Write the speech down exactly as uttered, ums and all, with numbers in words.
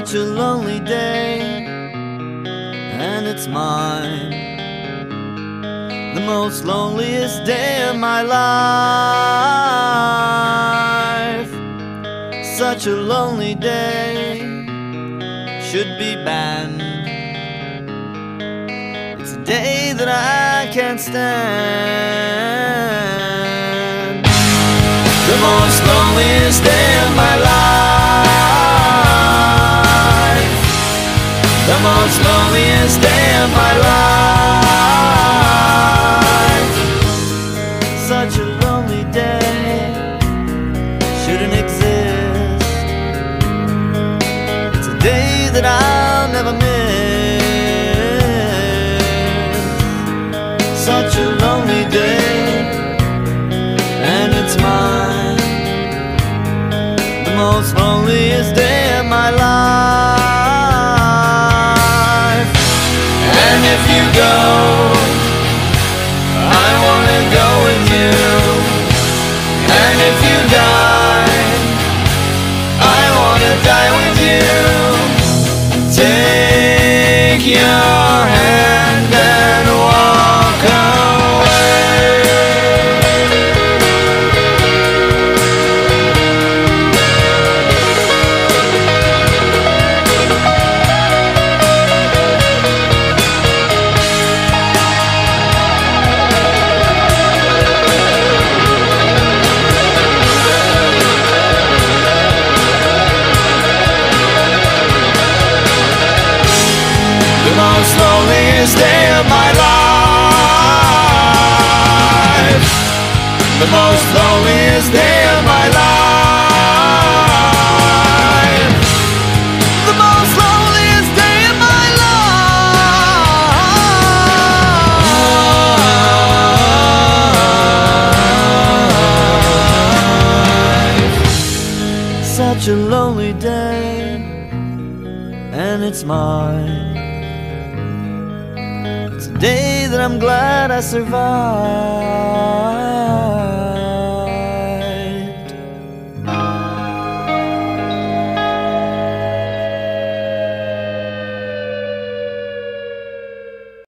such a lonely day, and it's mine, the most loneliest day of my life. Such a lonely day should be banned. It's a day that I can't stand. The most loneliest day of my life. The most loneliest day of my life. Such a lonely day shouldn't exist. It's a day that I'll never miss. Such a lonely day, and it's mine, the most loneliest day of my life. And if you go, I wanna go with you. And if you die, I wanna die with you. Take your hand and walk away. The most loneliest day of my life. The most loneliest day of my life. The most loneliest day of my life. Such a lonely day, and it's mine. It's a day that I'm glad I survived.